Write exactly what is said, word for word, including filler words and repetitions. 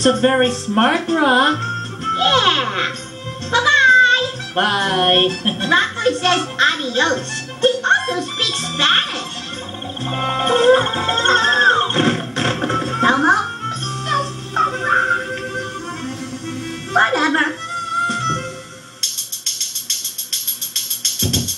That's a very smart rock. Yeah. Bye-bye. Bye. Rocco says adios. He also speaks Spanish.